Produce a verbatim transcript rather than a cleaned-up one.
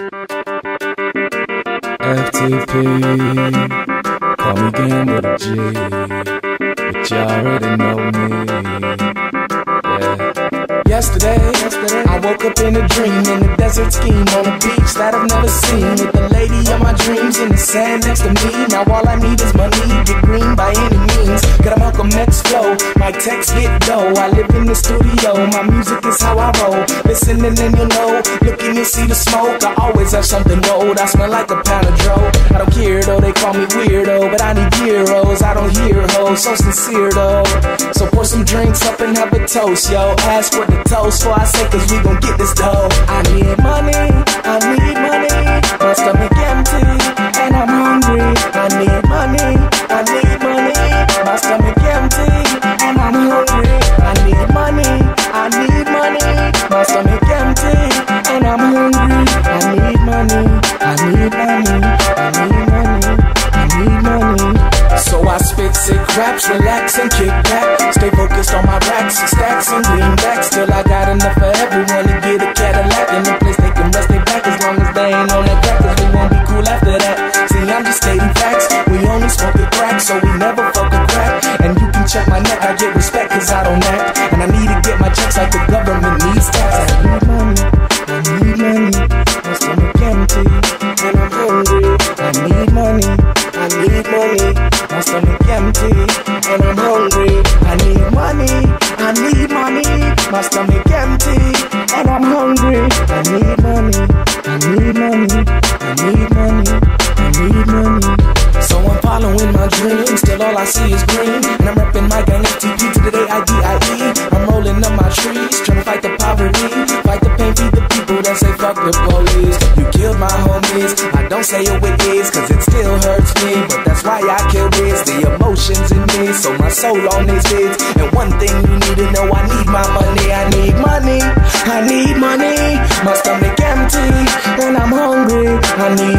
F T P, call me Game with a G, but you already know me. Yeah. Yesterday, yesterday, I woke up in a dream in a desert scheme on a beach that I've never seen, with the lady of my dreams in the sand next to me. Now all I need is money, get green by any means. Got a Malcolm X flow, my text get dough. I live in the studio, my music is how I roll. Listen and then you'll know, look and you'll see the smoke. I always have something rolled, I smell like a pound of dro. I don't care though, they call me weirdo, but I need heroes. I don't hear hoes, so sincere though. So pour some drinks up and have a toast, yo. Ask what the toast for, I say cause we gon' get this dough. I need money, I need money, my stomach empty and I'm hungry. I need money, I need money, my stomach empty and I'm hungry. I need money, I need money, my stomach empty and I'm hungry. I need money, I need money, I need money, I need money. So I spit sick raps, relax and kick back, stay focused on my racks and stacks and greenbacks, till I got enough for everyone to get a Cadillac in a place they can rest their back, as long as they ain't on that crack, cause we won't be cool after that. See, I'm just stating facts, we only smoke the crack, so we never fuck a crack. And you can check my neck, I get respect cause I don't act, and I need to get my checks like the government needs tax. I need money, I need money, my stomach empty and I'm hungry. I need money, I need money, my stomach empty and I'm hungry. I need money, I need money, my stomach empty and I'm hungry. I need money, I need money, I need money, I need money. So I'm following my dreams, still all I see is green, and I'm repping my gang F T P to the day I D I E. I'm rolling up my trees, trying to fight the poverty, fight the pain, feed the people that say fuck the police. You killed my homies, I don't say it with ease, cause it still hurts me, but that's why I kill this, the emotions in me, so my soul on these beats. And one thing you need to know, I need my money, I need money, I need money, my stomach empty and I'm hungry. I need